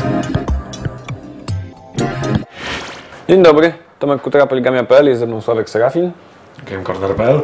Dzień dobry, Tomek Kutra, Poligamia.pl, jest ze mną Sławek Serafin. GameCorner.pl.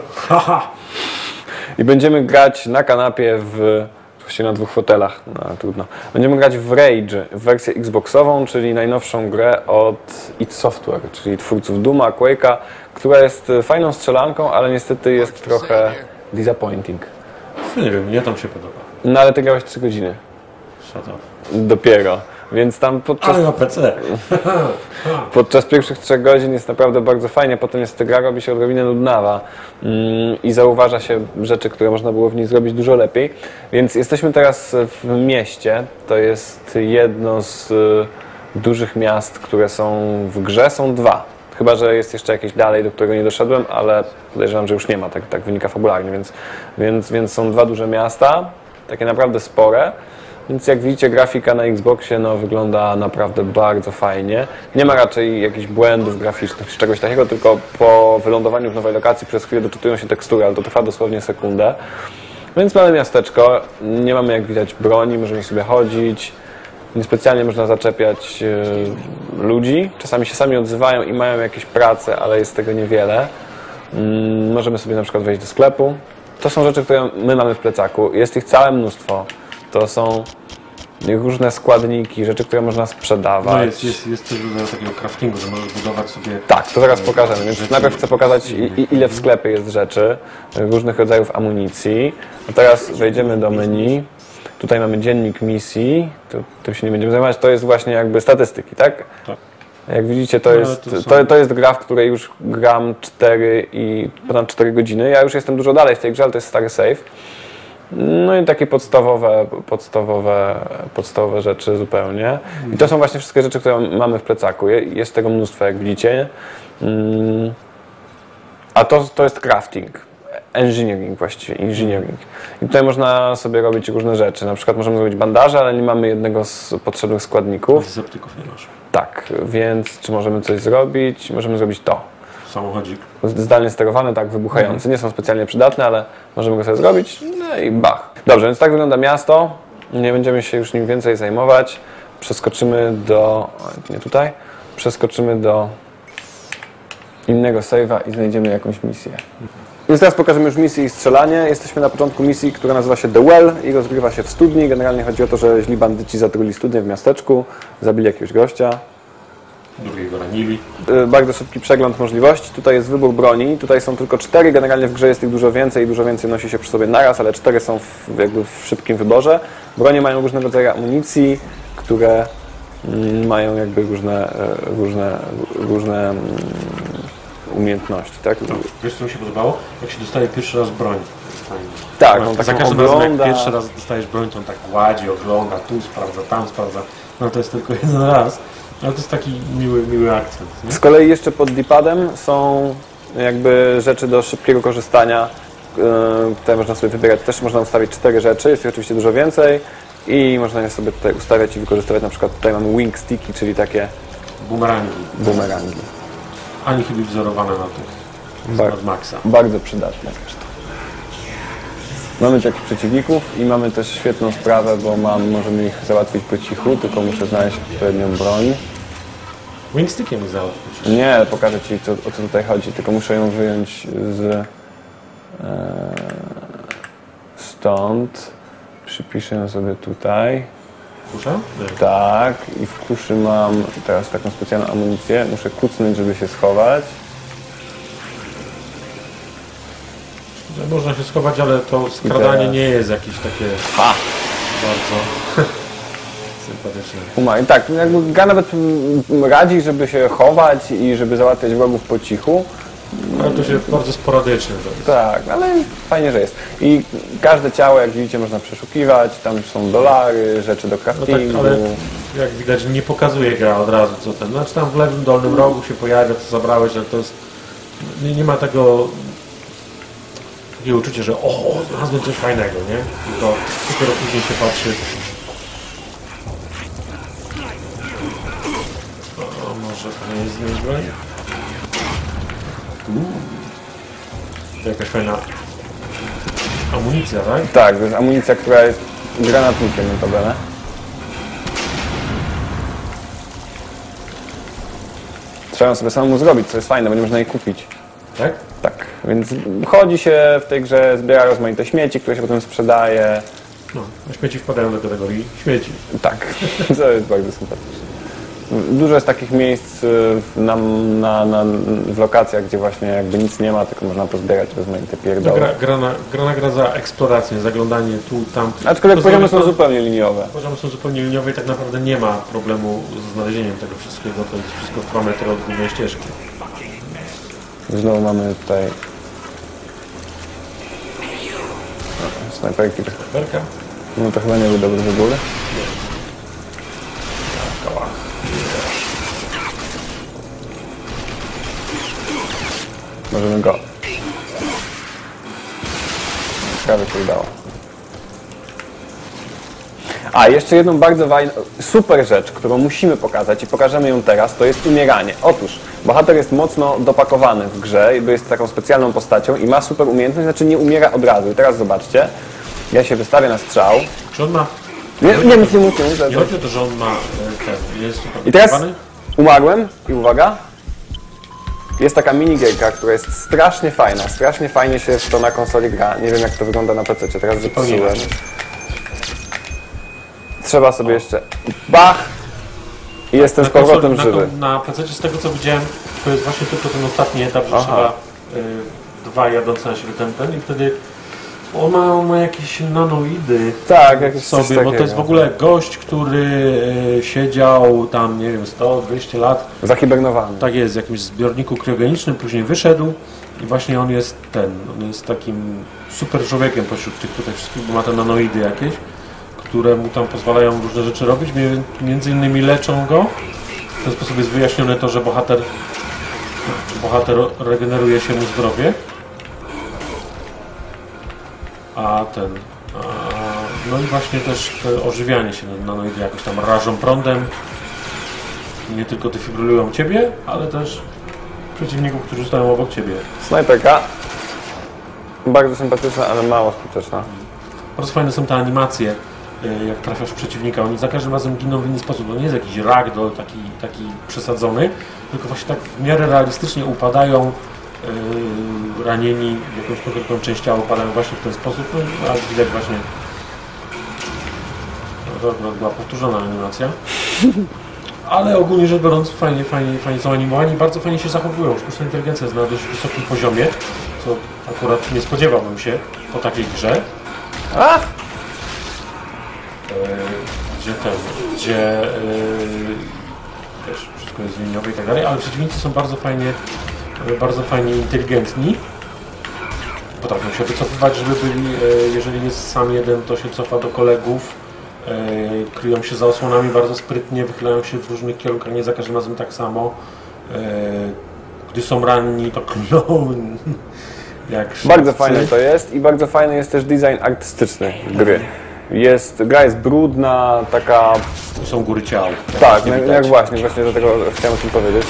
I będziemy grać na kanapie właściwie na dwóch fotelach, no trudno. Będziemy grać w Rage, w wersję Xboxową, czyli najnowszą grę od id Software, czyli twórców Dooma, Quake'a, która jest fajną strzelanką, ale niestety jest trochę disappointing. Nie wiem, mnie tam się podoba. No ale ty grałeś 3 godziny. Co to? Dopiero. Więc tam Ale na PC. podczas pierwszych 3 godzin jest naprawdę bardzo fajnie, potem ta gra robi się odrobinę nudnawa i zauważa się rzeczy, które można było w niej zrobić dużo lepiej. Więc jesteśmy teraz w mieście, to jest jedno z dużych miast, które są w grze, są 2. Chyba że jest jeszcze jakieś dalej, do którego nie doszedłem, ale podejrzewam, że już nie ma, tak wynika fabularnie, więc są 2 duże miasta, takie naprawdę spore. Więc jak widzicie, grafika na Xboxie wygląda naprawdę bardzo fajnie. Nie ma raczej jakichś błędów graficznych czy czegoś takiego, tylko po wylądowaniu w nowej lokacji przez chwilę doczytują się tekstury, ale to trwa dosłownie sekundę. Więc mamy miasteczko, nie mamy jak widać broni, możemy sobie chodzić. Niespecjalnie można zaczepiać ludzi. Czasami się sami odzywają i mają jakieś prace, ale jest tego niewiele. Możemy sobie na przykład wejść do sklepu. To są rzeczy, które my mamy w plecaku. Jest ich całe mnóstwo. To są różne składniki, rzeczy, które można sprzedawać. No jest też rodzaj takiego craftingu, że możesz budować sobie... Tak, to zaraz pokażemy. Więc najpierw chcę pokazać, ile w sklepie jest rzeczy, różnych rodzajów amunicji. A teraz wejdziemy do menu. Tutaj mamy dziennik misji. Tym się nie będziemy zajmować. To jest właśnie jakby statystyki, tak? Tak. Jak widzicie, to jest gra, w której już gram ponad 4 godziny. Ja już jestem dużo dalej w tej grze, ale to jest stary save. No i takie podstawowe rzeczy zupełnie. I to są właśnie wszystkie rzeczy, które mamy w plecaku. Jest tego mnóstwo, jak widzicie. A to jest crafting. Engineering właściwie, engineering. I tutaj można sobie robić różne rzeczy. Na przykład możemy zrobić bandaże, ale nie mamy jednego z potrzebnych składników. Antyzeptyków nie masz. Tak, więc czy możemy coś zrobić? Możemy zrobić to. Samochodzik. Zdalnie sterowany, tak, wybuchający. Nie są specjalnie przydatne, ale możemy go sobie zrobić. No i bach. Dobrze, więc tak wygląda miasto. Nie będziemy się już nim więcej zajmować. Przeskoczymy Przeskoczymy do innego save'a i znajdziemy jakąś misję. Więc teraz pokażemy już misję i strzelanie. Jesteśmy na początku misji, która nazywa się The Well i rozgrywa się w studni. Generalnie chodzi o to, że źli bandyci zatruli studnię w miasteczku, zabili jakiegoś gościa. Drugiego ranili. Bardzo szybki przegląd możliwości. Tutaj jest wybór broni. Tutaj są tylko 4. Generalnie w grze jest ich dużo więcej nosi się przy sobie naraz, ale 4 są w szybkim wyborze. Bronie mają różne rodzaje amunicji, które mają jakby różne umiejętności, tak? Wiesz, co mi się podobało? Jak się dostaje pierwszy raz broń. Tak, za każdym razem, jak pierwszy raz dostajesz broń, to on tak gładzi, ogląda, tu sprawdza, tam sprawdza. No to jest tylko jeden raz. Ale to jest taki miły akcent. Nie? Z kolei jeszcze pod D-padem są jakby rzeczy do szybkiego korzystania. Tutaj można sobie wybierać, też można ustawić 4 rzeczy, jest ich oczywiście dużo więcej i można je sobie tutaj ustawiać i wykorzystywać. Na przykład tutaj mamy wing sticky, czyli takie bumerangi. Ani chyba wzorowane na tych z Maxa. Bardzo przydatne. Mamy takich przeciwników i mamy też świetną sprawę, bo możemy ich załatwić po cichu, tylko muszę znaleźć odpowiednią broń. Wingstickiem ich załatwić? Nie, pokażę Ci o co tutaj chodzi, tylko muszę ją wyjąć stąd. Przypiszę ją sobie tutaj. Kuszę? Tak, i w kuszy mam teraz taką specjalną amunicję. Muszę kucnąć, żeby się schować. Można się schować, ale to skradanie nie jest jakieś takie bardzo sympatyczne. I tak, jakby gra nawet radzi, żeby się chować i żeby załatwiać wrogów po cichu. Ale to się bardzo sporadycznie robi. Tak, ale fajnie, że jest. I każde ciało, jak widzicie, można przeszukiwać, tam są dolary, rzeczy do craftingu. No tak, ale jak widać nie pokazuje gra od razu co ten. Znaczy tam w lewym dolnym rogu się pojawia, co zabrałeś, ale to jest... Nie ma tego... Takie uczucie, że znalazłem coś fajnego, nie? Tylko dopiero później się patrzy. Może to nie jest zmienić broń? To jakaś fajna amunicja, tak? Tak, to jest amunicja, która jest granatnikiem notabene. trzeba ją sobie samemu zrobić, co jest fajne, bo nie można jej kupić. Tak? Tak, więc chodzi się w tej grze, zbiera rozmaite śmieci, które się potem sprzedaje. No, a śmieci wpadają do kategorii śmieci. Tak, to jest bardzo sympatyczne. Dużo jest takich miejsc w lokacjach, gdzie właśnie jakby nic nie ma, tylko można pozbierać rozmaite pierdoły. Gra za eksplorację, zaglądanie tu, tam. Aczkolwiek poziomy są zupełnie liniowe. Poziomy są zupełnie liniowe i tak naprawdę nie ma problemu z znalezieniem tego wszystkiego. To jest wszystko 2 metry od głównej ścieżki. Znowu mamy tutaj snajperki. Snajperka. No to chyba nie był dobry w ogóle. Możemy go. Prawie się udało. A, jeszcze jedną bardzo super rzecz, którą musimy pokazać i pokażemy ją teraz, to jest umieranie. Otóż, bohater jest mocno dopakowany w grze, bo jest taką specjalną postacią i ma super umiejętność, znaczy nie umiera od razu. I teraz zobaczcie, ja się wystawię na strzał. Czy on ma... Nie, nic nie mówię. Nie chodzi o to, że on ma jest I teraz umarłem i uwaga, jest taka minigierka, która jest strasznie fajna, strasznie fajnie się w to na konsoli gra. Nie wiem jak to wygląda na PC, teraz zepsułem. Trzeba sobie jeszcze bach i jestem z powrotem żywy. Na PC z tego co widziałem, to jest właśnie tylko ten ostatni etap, że trzeba dwa jadące na siebie ten i wtedy on ma jakieś nanoidy tak, jakieś sobie, bo to jest w ogóle gość, który siedział tam, nie wiem, 100-200 lat. Zahibernowany. Tak jest, w jakimś zbiorniku kriogenicznym, później wyszedł i właśnie on jest takim super człowiekiem pośród tych tutaj wszystkich, bo ma te nanoidy jakieś, które mu tam pozwalają różne rzeczy robić, między innymi leczą go. W ten sposób jest wyjaśnione to, że bohater regeneruje się mu zdrowie. No i właśnie też ożywianie się nanoidy jakoś tam rażą prądem. Nie tylko defibrylują ciebie, ale też przeciwników, którzy stoją obok ciebie. Snajperka. Bardzo sympatyczna, ale mało skuteczna. Bardzo fajne są te animacje, jak trafiasz przeciwnika. Oni za każdym razem giną w inny sposób. To nie jest jakiś ragdoll taki przesadzony, tylko właśnie tak w miarę realistycznie upadają ranieni w jakąś konkretną część ciała, upadają właśnie w ten sposób. No, a widać właśnie, to była powtórzona animacja. Ale ogólnie rzecz biorąc fajnie są animowani, bardzo fajnie się zachowują. Sztuczna inteligencja jest na dość wysokim poziomie, co akurat nie spodziewałbym się po takiej grze. Gdzie też wszystko jest liniowe i tak dalej, ale przeciwnicy są bardzo fajnie inteligentni. Potrafią się wycofywać, żeby byli, jeżeli jest sam jeden, to się cofa do kolegów. Kryją się za osłonami bardzo sprytnie, wychylają się w różnych kierunkach, nie za każdym razem tak samo. Gdy są ranni, to klną. Bardzo fajne to jest i bardzo fajny jest też design artystyczny gry. Gra jest brudna, taka... Są góry ciał. Tak, jak właśnie dlatego chciałem o tym powiedzieć.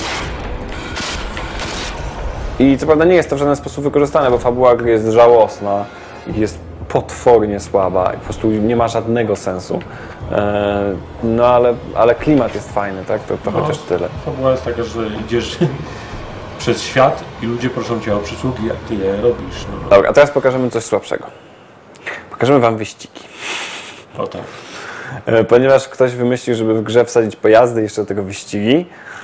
I co prawda nie jest to w żaden sposób wykorzystane, bo fabuła gry jest żałosna i jest potwornie słaba i po prostu nie ma żadnego sensu. No ale klimat jest fajny, tak? To chociaż tyle. Fabuła jest taka, że idziesz przez świat i ludzie proszą cię o przysługi, jak ty je robisz. No. Dobra, a teraz pokażemy coś słabszego. Pokażemy wam wyścigi. O tak. Ponieważ ktoś wymyślił, żeby w grze wsadzić pojazdy i jeszcze do tego wyścigi.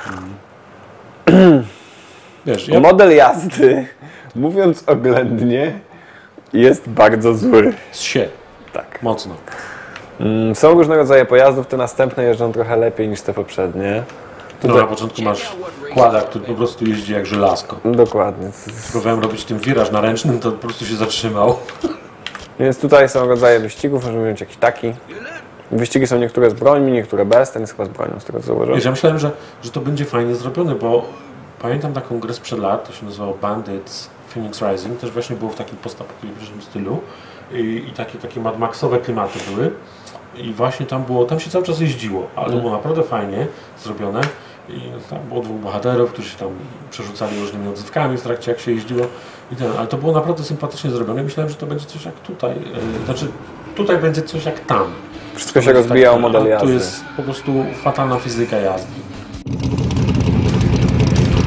Wiesz, Model jazdy, mówiąc oględnie, jest bardzo zły. Tak. Mocno. Są różne rodzaje pojazdów, te następne jeżdżą trochę lepiej niż te poprzednie. Tutaj... na początku masz kłada, który po prostu jeździ jak żelazko. Dokładnie. Próbowałem robić tym wiraż na ręcznym, to po prostu się zatrzymał. Więc tutaj są rodzaje wyścigów, możemy wziąć jakiś taki. Wyścigi są niektóre z brońmi, niektóre bez, ten jest chyba z bronią, z tego co zauważyłem. Ja myślałem, że to będzie fajnie zrobione, bo pamiętam taką grę sprzed lat, to się nazywało Bandits Phoenix Rising, też właśnie było w takim postapokaliptycznym stylu i takie Mad Maxowe klimaty były. I właśnie tam się cały czas jeździło, ale to było naprawdę fajnie zrobione. I tam było dwóch bohaterów, którzy się tam przerzucali różnymi odzywkami w trakcie jak się jeździło. Ale to było naprawdę sympatycznie zrobione. Myślałem, że to będzie coś jak tutaj. Znaczy tutaj będzie coś jak tam. Wszystko się rozbija o model jazdy. Tu jest po prostu fatalna fizyka jazdy.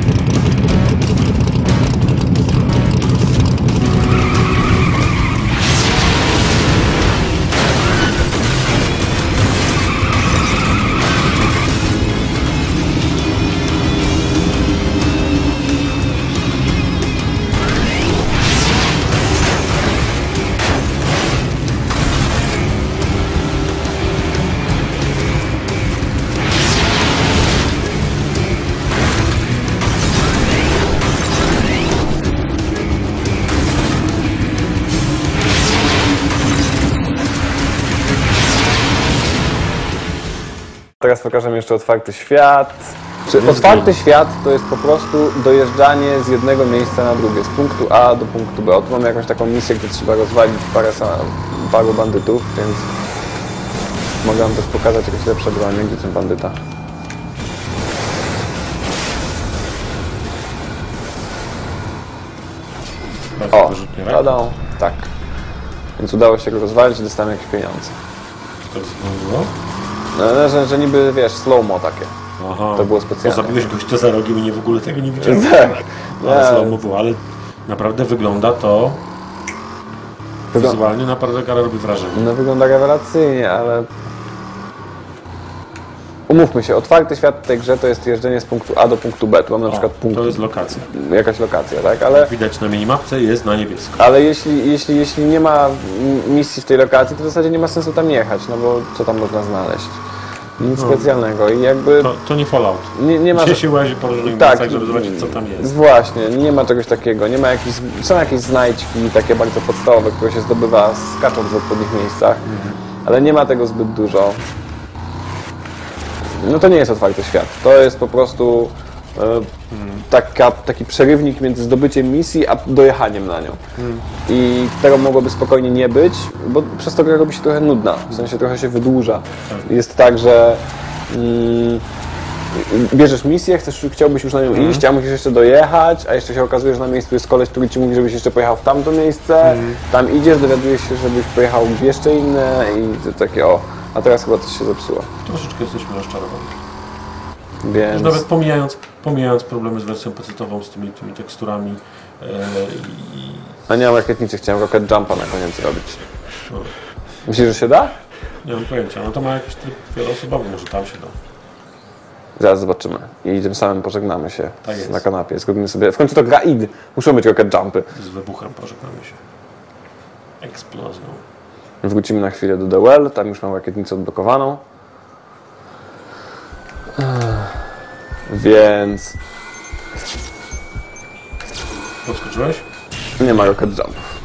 Teraz pokażę jeszcze otwarty świat. Otwarty świat to jest po prostu dojeżdżanie z jednego miejsca na drugie, z punktu A do punktu B. Oto mamy jakąś taką misję, gdzie trzeba rozwalić paru bandytów, więc mogę wam też pokazać jakieś lepsze bronie, gdzie ten bandyta. O, radą, tak. Więc udało się go rozwalić i dostałem jakieś pieniądze. To było? No, że niby, wiesz, slow-mo takie. Aha, to było specjalne. Bo zabiłeś gościa za rogiem i nie w ogóle tego nie widziałem. Tak. Ale slow-mo było, ale naprawdę wygląda to... Wizualnie naprawdę gra robi wrażenie. No wygląda rewelacyjnie, ale... Umówmy się, otwarty świat w tej grze to jest jeżdżenie z punktu A do punktu B. Tu mam na przykład punkt... To jest lokacja. Jakaś lokacja, tak? Ale... Widać na minimapce, jest na niebiesko. Ale jeśli nie ma misji w tej lokacji, to w zasadzie nie ma sensu tam jechać, no bo co tam można znaleźć? Nic specjalnego i jakby... To nie Fallout. Nie ma... Gdzie się łazi po różnych miejscach, żeby zobaczyć, co tam jest. Właśnie, nie ma czegoś takiego. Nie ma są jakieś znajdźki takie bardzo podstawowe, które się zdobywa skacząc w odpowiednich miejscach, ale nie ma tego zbyt dużo. No to nie jest otwarty świat. To jest po prostu taki przerywnik między zdobyciem misji, a dojechaniem na nią. I tego mogłoby spokojnie nie być, bo przez to gra robi się trochę nudna. W sensie trochę się wydłuża. Jest tak, że bierzesz misję, chciałbyś już na nią iść, a musisz jeszcze dojechać, a jeszcze się okazuje, że na miejscu jest koleś, który ci mówi, żebyś jeszcze pojechał w tamto miejsce. Tam idziesz, dowiadujesz się, żebyś pojechał w jeszcze inne i to takie a teraz chyba coś się zepsuło. Troszeczkę jesteśmy rozczarowani. Więc... Już nawet pomijając problemy z wersją PC-ową, z tymi teksturami A nie mam rakietnicy, chciałem rocket jumpa na koniec robić. Myślisz, że się da? Nie mam pojęcia, no to ma jakiś tryb wieloosobowy, może tam się da. Zaraz zobaczymy. I tym samym pożegnamy się Tak na kanapie. Zrobimy sobie... W końcu to gra id. Muszą być rocket jumpy. Z wybuchem pożegnamy się. Eksplozją. Wrócimy na chwilę do The Well. Tam już mam rakietnicę odblokowaną. Więc... Podskoczyłeś? Nie ma rocket jumpów.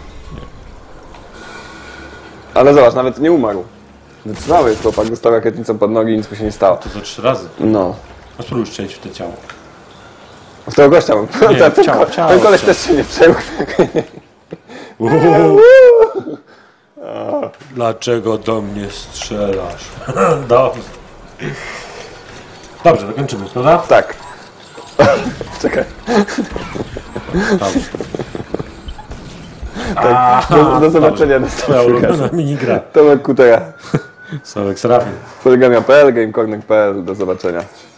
Ale zobacz, nawet nie umarł. Wytrzymały chłopak, dostał rakietnicą pod nogi i nic mu się nie stało. To za 3 razy. No. A spróbuj strzelić w to ciało. W tego gościa mam. Nie, Ten koleś też się nie przejął. Dlaczego do mnie strzelasz? Dobrze. Dobrze, dokończymy, prawda? Tak. Czekaj. Dobrze. Do zobaczenia następnego. Minigra. Tomek Kutera. Sławek Serafin. Poligamia.pl, gamecorner.pl. Do zobaczenia.